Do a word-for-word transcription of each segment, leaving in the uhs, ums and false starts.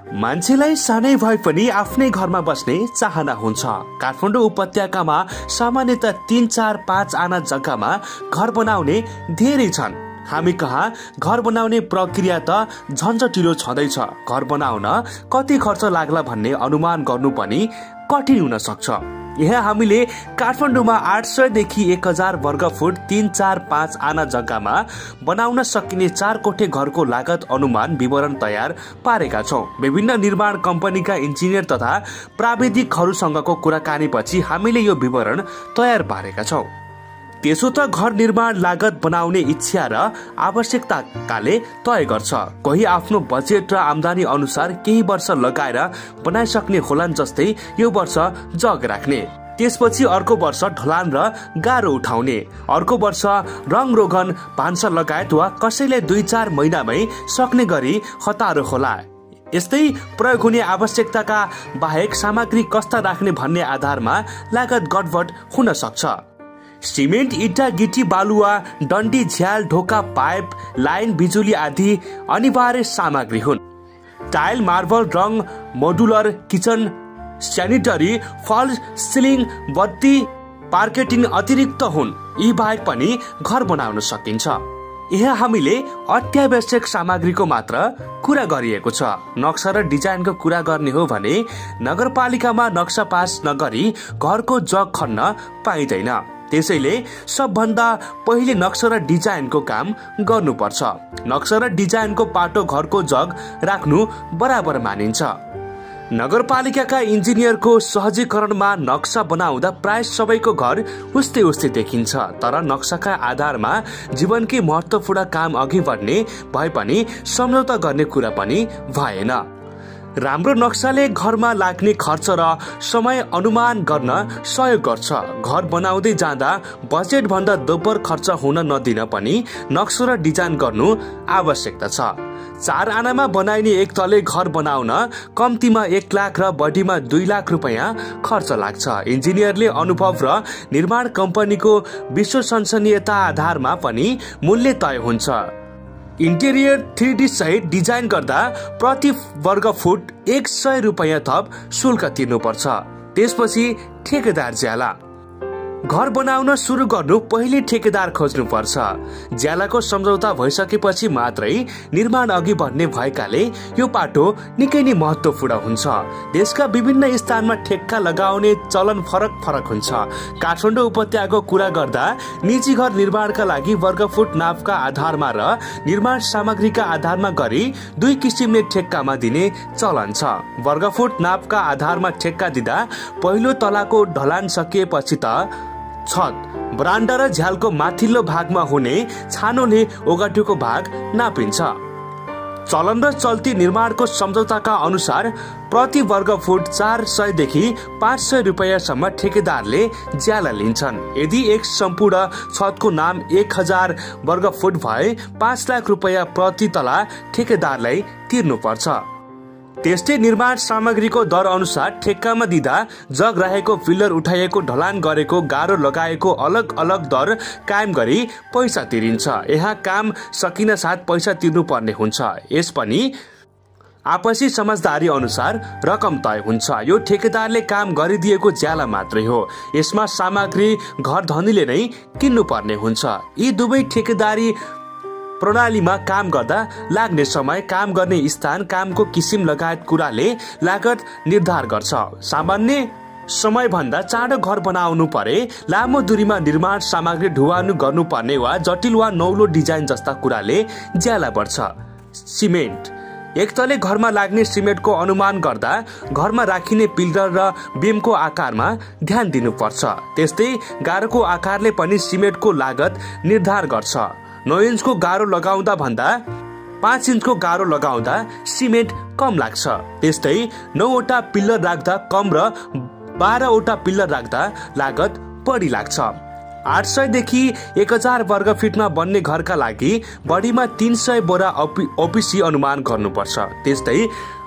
मान्छेलाई सानै भए पनि आफ्नै घरमा बस्ने चाहना हुन्छ। काठमाडौँ उपत्यकामा सामान्यतः तीन चार पाँच आना जग्गामा घर बनाउने धेरै छन्। हामी कहाँ घर बनाउने प्रक्रिया त झन्झटिलो छँदैछ। घर बनाउन कति खर्च लाग्ला भन्ने अनुमान गर्नु पनि कठिन हुन सक्छ। यहाँ हामीले काठमाडौँमा आठ सय देखि एक हजार वर्ग फुट तीन चार पाँच आना जग्गामा बनाउन सकिने चार कोठे घरको लागत अनुमान विवरण तयार पारेका छौं। विभिन्न निर्माण कम्पनीका इन्जिनियर तथा प्राविधिकहरूसँगको कुराकानीपछि हामीले यो विवरण तयार पारेका छौं। त्यसो त घर निर्माण लागत बनाउने इच्छा र आवश्यकताकाले तय गर्छ। कोही आफ्नो बजेट र आम्दानी अनुसार केही वर्ष लगाएर बनाइसक्ने होलान्, जस्तै यो वर्ष जग राख्ने, त्यसपछि अर्को वर्ष ढलान र गाह्रो उठाउने, अर्को वर्ष रङ रोगन भान्सा लगायत वा कसैले दुई चार महिनामै सक्ने गरी हतारो होला। यस्तै प्रयोग हुने आवश्यकताका बाहेक सामग्री कस्ता राख्ने भन्ने आधारमा लागत गडबड हुन सक्छ। सिमेन्ट, इटा, गिटी, बालुवा, डन्डी, झ्याल, ढोका, पाइप, लाइन, बिजुली आदि अनिवार्य सामग्री हुन्। टाइल, मार्बल, रङ, modular kitchen, sanitary, false ceiling, बत्ती, पार्केटिङ अतिरिक्त हुन्। यी बाहेक पनि घर बनाउन सकिन्छ। यहाँ हामीले अत्यावश्यक सामग्रीको मात्र कुरा गरिएको छ। नक्सा र डिजाइनको कुरा गर्ने हो भने नगरपालिकामा नक्सा पास नगरी घरको जग खन्न पाइँदैन। त्यसैले सबभन्दा पहिले नक्सा र डिजाइनको काम गर्नुपर्छ। नक्सा र डिजाइनको पाटो घरको जग राख्नु बराबर मानिन्छ। नगरपालिकाका इन्जिनियरको सहजीकरणमा नक्सा बनाउँदा प्राय सबैको घर उस्तै उस्तै देखिन्छ। तर नक्साका आधारमा जीवनकै महत्त्वपूर्ण काम अघि बढ्ने भए पनि सम्झौता गर्ने कुरा पनि भएन। राम्रो नक्साले घरमा लाग्ने खर्च र समय अनुमान गर्न सहयोग गर्छ। घर बनाउँदै जाँदा बजेट भन्दा दोब्बर खर्च हुन नदिन पनि नक्सा र डिजाइन गर्नु आवश्यकता छ। चार आनामा बनाइने एक तले घर बनाउन कम्तीमा एक लाख र बढीमा दुई लाख रुपियाँ खर्च लाग्छ। इन्जिनियरले अनुभव र निर्माण कम्पनीको विश्वसनीयता आधारमा पनि मूल्य तय हुन्छ। इन्टेरियर थ्री डी सहित डिजाइन गर्दा प्रति वर्ग फुट एक सय रुपियाँ थप शुल्क तिर्नुपर्छ। त्यसपछि ठेकेदार ज्याला। घर बनाउन सुरु गर्नु पहिले ठेकेदार खोज्नु पर्छ। ज्यालाको सम्झौता भइसकेपछि मात्रै निर्माण अघि बढ्ने भएकाले यो पाटो निकै नै महत्त्वपूर्ण हुन्छ। देशका विभिन्न स्थानमा ठेक्का लगाउने चलन फरक फरक हुन्छ। काठमाडौँ उपत्यकाको कुरा गर्दा निजी घर निर्माणका लागि वर्गफुट नापका आधारमा र निर्माण सामग्रीका आधारमा गरी दुई किसिमले ठेक्कामा दिने चलन छ। वर्गफुट नापका आधारमा ठेक्का दिँदा पहिलो तलाको ढलान सकिएपछि त छत, बरान्डा र झ्यालको माथिल्लो भागमा हुने छानोले ओगटेको भाग नापिन्छ। चलन र चल्ती निर्माणको सम्झौताका अनुसार प्रति वर्ग फुट चार सय देखि पाँच सय रुपियाँसम्म ठेकेदारले ज्याला लिन्छन्। यदि एक सम्पूर्ण छतको नाम एक हजार वर्ग फुट भए पाँच लाख रुपियाँ प्रति तला ठेकेदारलाई तिर्नुपर्छ। त्यस्तै निर्माण सामग्रीको दर अनुसार ठेक्कामा दिँदा जग रहेको, फिल्डर उठाइएको, ढलान गरेको, गाह्रो लगाएको अलग अलग दर कायम गरी पैसा तिरिन्छ। यहाँ काम सकिन साथ पैसा तिर्नु पर्ने हुन्छ। यस पनि आपसी समझदारी अनुसार रकम तय हुन्छ। यो ठेकेदारले काम गरिदिएको ज्याला मात्रै हो। यसमा सामग्री घर धनीले नै किन्नु पर्ने हुन्छ। यी दुवै ठेकेदारी प्रणालीमा काम गर्दा लाग्ने समय, काम गर्ने स्थान, कामको किसिम लगायत कुराले लागत निर्धार गर्छ। सामान्य समय भन्दा चाँडो घर बनाउनु परे लामो दूरीमा निर्माण सामग्री ढुवानी गर्नुपर्ने वा जटिल वा नौलो डिजाइन जस्ता कुराले ज्याला बढ्छ। सिमेन्ट। एक तले घरमा लाग्ने सिमेन्टको अनुमान गर्दा घरमा राखिने पिल्लर र बिमको आकारमा ध्यान दिनुपर्छ। त्यस्तै गारोको आकारले पनि सिमेन्टको लागत निर्धार गर्छ। नौ इन्चको गारो लगाउँदा भन्दा पाँच इन्चको गारो लगाउँदा सिमेन्ट कम लाग्छ। त्यस्तै नौवटा पिल्लर राख्दा कम र बाह्रवटा पिल्लर राख्दा लागत बढी लाग्छ। आठ सय देखि एक हजार वर्ग फिटमा बन्ने घरका लागि बढीमा तीन सय बोरा ओपिसी अनुमान गर्नुपर्छ। त्यस्तै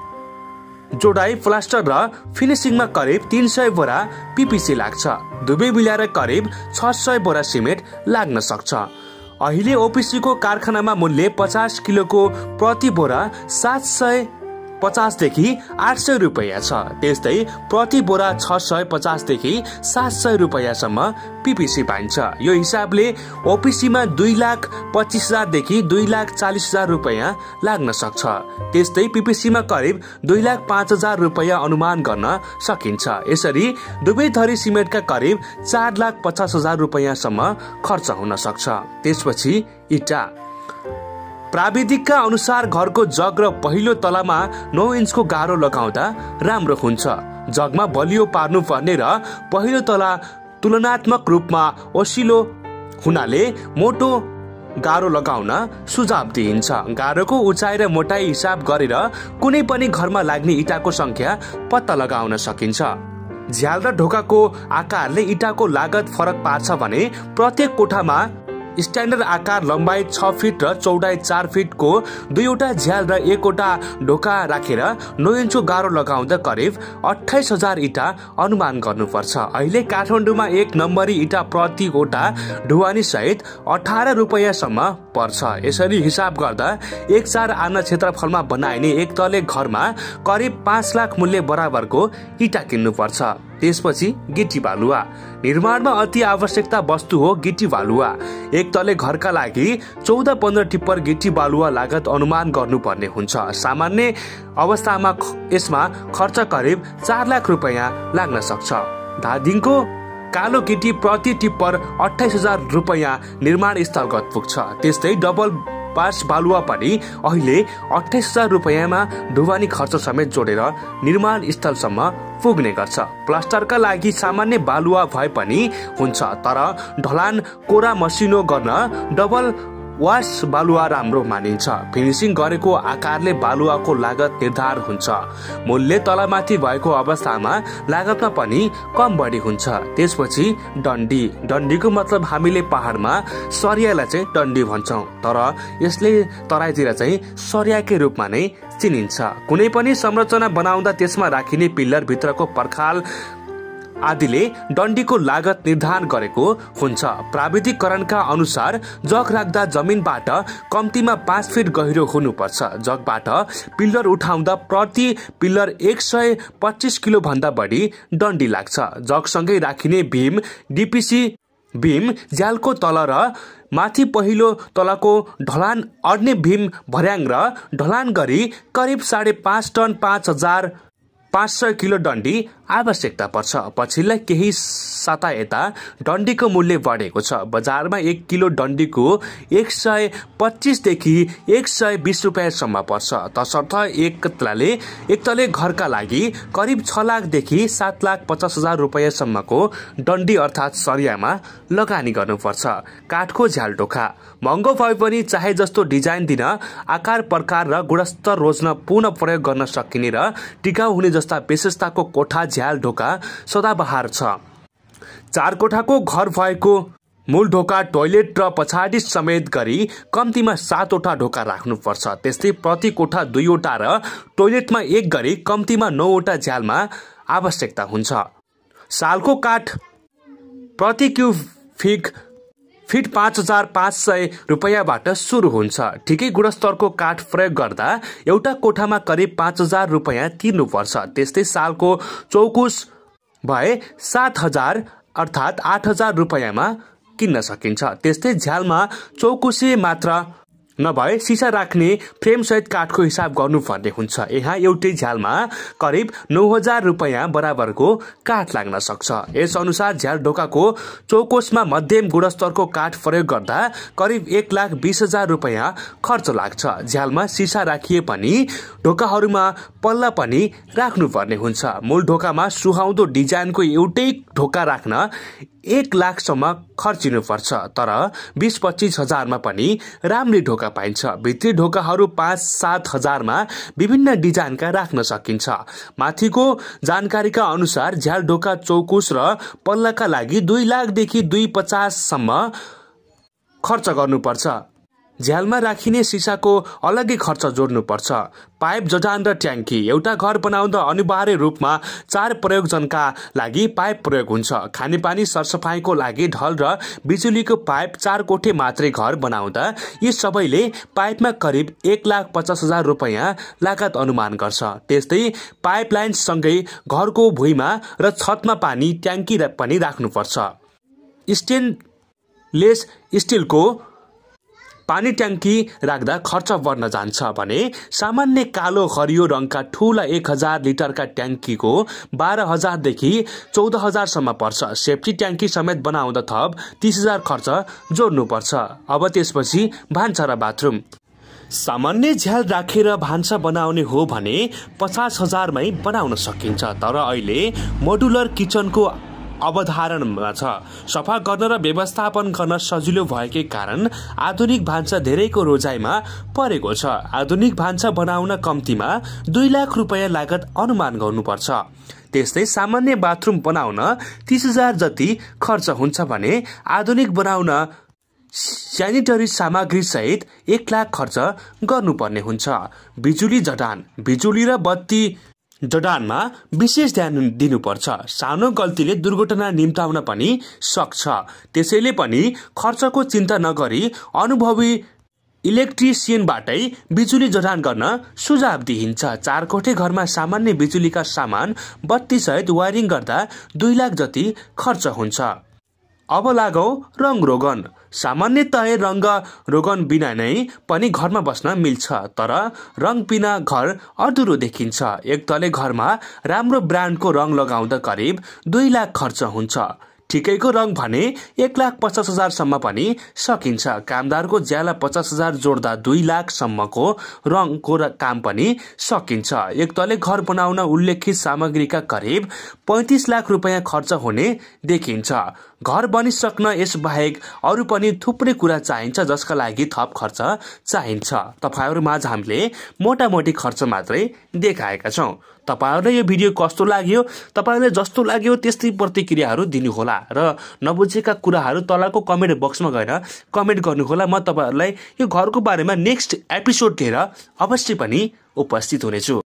जोडाई, प्लास्टर र फिनिसिङमा करिब तीन सय बोरा पीपीसी लाग्छ। दुवै मिलाएर करिब छ सय बोरा सिमेन्ट लाग्न सक्छ। अहिले ओपिसी को कारखानामा मूल्य पचास किलोको प्रति बोरा सात सय पचासदेखि आठ सय रुपियाँ छ। त्यस्तै प्रति बोरा छ सय पचासदेखि सात सय रुपियाँसम्म पीपीसी पाइन्छ। यो हिसाबले ओपीसीमा दुई लाख पच्चिस हजारदेखि दुई लाख चालिस हजार रुपियाँ लाग्न सक्छ। त्यस्तै पीपीसीमा करिब दुई लाख पाँच हजार रुपियाँ अनुमान गर्न सकिन्छ। यसरी दुवै थरी सिमेन्टका करिब चार लाख पचास हजार रुपियाँसम्म खर्च हुन सक्छ। त्यसपछि इटा। प्राविधिकका अनुसार घरको जग र पहिलो तलामा नौ इन्चको गारो लगाउँदा राम्रो हुन्छ। जगमा बलियो पार्नु पर्ने र पहिलो तला तुलनात्मक रूपमा ओसिलो हुनाले मोटो गारो लगाउन सुझाव दिइन्छ। गारोको उचाइ र मोटाई हिसाब गरेर कुनै पनि घरमा लाग्ने इटाको संख्या पत्ता लगाउन सकिन्छ। झ्याल र ढोकाको आकारले इटाको लागत फरक पार्छ भने प्रत्येक कोठामा स्ट्यान्डर्ड आकार लम्बाई छ फिट र चौडाई चार फिटको दुईवटा झ्याल र एकवटा ढोका राखेर नौ इन्चको गारो लगाउँदा करिब अठाइस हजार इटा अनुमान गर्नुपर्छ। अहिले काठमाडौँमा एक नम्बरी इटा प्रतिवटा ढुवानी सहित अठार रुपियाँसम्म पर्छ। यसरी हिसाब गर्दा एक चार आना क्षेत्रफलमा बनाइने एक तले घरमा करिब पाँच लाख मूल्य बराबरको इटा किन्नुपर्छ। त्यसपछि गिटी बालुवा। निर्माणमा अति आवश्यकता वस्तु हो गिटी बालुवा। एक तले घरका लागि चौध पन्ध्र टिप्पर गिटी बालुवा लागत अनुमान गर्नुपर्ने हुन्छ। सामान्य अवस्थामा यसमा खर्च करिब चार लाख रुपियाँ लाग्न सक्छ। धादिङको कालो गिटी प्रति टिप्पर अठाइस हजार रुपियाँ निर्माण स्थलगत पुग्छ। त्यस्तै डबल बास बालुवा पनि अहिले अठाइस हजार रुपियाँमा ढुवानी खर्च समेत जोडेर निर्माण स्थलसम्म पुग्ने गर्छ। प्लास्टरका लागि सामान्य बालुवा भए पनि हुन्छ, तर ढलान कोरा मसिनो गर्न डबल वास बालुवा राम्रो मानिन्छ। फिनिसिङ गरेको आकारले बालुवाको लागत निर्धारण हुन्छ। मूल्य तलमाथि भएको अवस्थामा लागतमा पनि कम बढी हुन्छ। त्यसपछि डन्डी। डन्डीको मतलब हामीले पहाडमा सरियालाई चाहिँ डन्डी भन्छौँ, तर यसले तराईतिर चाहिँ सरियाकै रूपमा नै चिनिन्छ। कुनै पनि संरचना बनाउँदा त्यसमा राखिने पिल्लर भित्रको पर्खाल आदिले डन्डीको लागत निर्धारण गरेको हुन्छ। प्राविधिकरणका अनुसार जग राख्दा जमिनबाट कम्तीमा पाँच फिट गहिरो हुनुपर्छ। जगबाट पिल्लर उठाउँदा प्रति पिल्लर एक सय पच्चिस किलो भन्दा बढी डन्डी लाग्छ। जगसँगै राखिने भीम डीपीसी भीम झ्यालको तल र माथि पहिलो तलको ढलान अड्ने भीम भर्याङ र ढलान गरी करिब साढे पाँच टन पाँच हजार पाँच सय किलो डन्डी आवश्यकता पर्छ। पछिल्ला केही साता यता डन्डीको मूल्य बढेको छ। बजारमा एक किलो डन्डीको एक सय पच्चिसदेखि एक सय बिस रुपियाँसम्म पर्छ। तसर्थ एक तले एक तले घरका लागि करिब छ लाखदेखि सात लाख पचास हजार रुपियाँसम्मको डन्डी अर्थात् सरियामा लगानी गर्नुपर्छ। काठको झ्याल ढोका महँगो भए पनि चाहे जस्तो डिजाइन दिन, आकार प्रकार र गुणस्तर रोज्न पुनः प्रयोग गर्न सकिने र टिकाउ हुने जस्ता विशेषताको कोठा झ्याल ढोका सदाबहार छ। चार कोठाको घर भएको मूल ढोका, टोयलेट र पछाडि समेत गरी कम्तीमा सातवटा ढोका राख्नुपर्छ। त्यस्तै प्रति कोठा दुईवटा र टोयलेटमा एक गरी कम्तीमा नौवटा झ्यालमा आवश्यकता हुन्छ। सालको काठ प्रति क्युब फिट फिट पाँच हजार पाँच सय रुपियाँबाट सुरु हुन्छ। ठिकै गुणस्तरको काठ प्रयोग गर्दा एउटा कोठामा करिब पाँच हजार रुपियाँ तिर्नुपर्छ। त्यस्तै सालको चौकुस भए सात हजार अर्थात् आठ हजार रुपियाँमा किन्न सकिन्छ। त्यस्तै झ्यालमा चौकुसे मात्र नभए सिसा राख्ने फ्रेम सहित काठको हिसाब गर्नुपर्ने हुन्छ। यहाँ एउटै झ्यालमा करिब नौ हजार रुपियाँ बराबरको काठ लाग्न सक्छ। यस अनुसार झ्याल ढोकाको चौकोसमा मध्यम गुणस्तरको काठ प्रयोग गर्दा करिब एक लाख बीस हजार रुपियाँ खर्च लाग्छ। झ्यालमा सिसा राखिए पनि ढोकाहरूमा पल्ला पनि राख्नुपर्ने हुन्छ। मूल ढोकामा सुहाउँदो डिजाइनको एउटै ढोका राख्न एक लाखसम्म खर्चिनु पर्छ, तर बीस पच्चीस हजारमा पनि राम्री ढोका पाइन्छ। भित्री ढोकाहरू पाँच सात हजारमा विभिन्न डिजाइनका राख्न सकिन्छ। माथिको जानकारीका अनुसार झ्याल ढोका चौकुस र पल्लाका लागि दुई लाखदेखि दुई पचाससम्म खर्च गर्नुपर्छ। झ्यालमा राखिने सिसाको अलग्गै खर्च जोड्नुपर्छ। पाइप, जडान र ट्याङ्की। एउटा घर बनाउँदा अनिवार्य रूपमा चार प्रयोजनका लागि पाइप प्रयोग हुन्छ। खानेपानी, सरसफाइको लागि ढल र बिजुलीको पाइप। चार कोठे मात्रै घर बनाउँदा यी सबैले पाइपमा करिब एक लाख पचास हजार रुपियाँ लागत अनुमान गर्छ। त्यस्तै पाइपलाइन सँगै घरको भुइँमा र छतमा पानी ट्याङ्की पनि राख्नुपर्छ। स्टेनलेस स्टिलको पानी ट्याङ्की राख्दा खर्च बढ्न जान्छ भने सामान्य कालो हरियो रङका ठूला एक हजार लिटरका ट्याङ्कीको बाह्र हजारदेखि चौध हजारसम्म पर्छ। सेफ्टी ट्याङ्की समेत बनाउँदा थप तीस हजार खर्च जोड्नुपर्छ। अब त्यसपछि भान्सा र बाथरुम। सामान्य झ्याल राखेर भान्सा बनाउने हो भने पचास हजारमै बनाउन सकिन्छ। तर अहिले मोडुलर किचनको अवधारणा छ। सफा गर्न र व्यवस्थापन गर्न सजिलो भएकै कारण आधुनिक भान्सा धेरैको रोजाइमा परेको छ। आधुनिक भान्सा बनाउन कम्तीमा दुई लाख रुपियाँ लागत अनुमान गर्नुपर्छ। त्यस्तै सामान्य बाथरुम बनाउन तीस हजार जति खर्च हुन्छ भने आधुनिक बनाउन स्यानिटरी सामग्री सहित एक लाख खर्च गर्नुपर्ने हुन्छ। बिजुली जडान। बिजुली र बत्ती जडानमा विशेष ध्यान दिनुपर्छ। सानो गल्तीले दुर्घटना निम्ताउन पनि सक्छ। त्यसैले पनि खर्चको चिन्ता नगरी अनुभवी इलेक्ट्रिसियनबाटै बिजुली जडान गर्न सुझाव दिइन्छ। चार कोठे घरमा सामान्य बिजुलीका सामान बत्ती सहित वायरिङ गर्दा दुई लाख जति खर्च हुन्छ। अब लागौ रङ रोगन। सामान्यतः रंग रोगन बिना नै पनि घरमा बस्न मिल्छ। तर रङ बिना घर अधुरो देखिन्छ। एक तले घरमा राम्रो ब्रान्डको रङ लगाउँदा करिब दुई लाख खर्च हुन्छ। ठिकैको रङ भने एक लाख पचास हजार सम्म पनि सकिन्छ। कामदारको ज्याला पचास हजार जोड्दा दुई लाख सम्मको रङको काम पनि सकिन्छ। एक तले घर बनाउन उल्लेखित सामग्रीका करिब पैंतीस लाख रुपियाँ खर्च हुने देखिन्छ। घर बनिसक्न यस बाहेक अरू पनि थुप्रै कुरा चाहिन्छ जसका लागि थप खर्च चाहिन्छ। तपाईहरु माझ हामीले मोटामोटी खर्च मात्रै देखाएका छौं। तपाईहरुलाई यो भिडियो कस्तो लाग्यो, तपाईहरुलाई जस्तो लाग्यो त्यस्तै प्रतिक्रियाहरू दिनुहोला र नबुझेका कुराहरू तलको कमेन्ट बक्समा गएर कमेन्ट गर्नुहोला। म तपाईहरुलाई यो घरको बारेमा नेक्स्ट एपिसोड लिएर अवश्य पनि उपस्थित हुनेछु।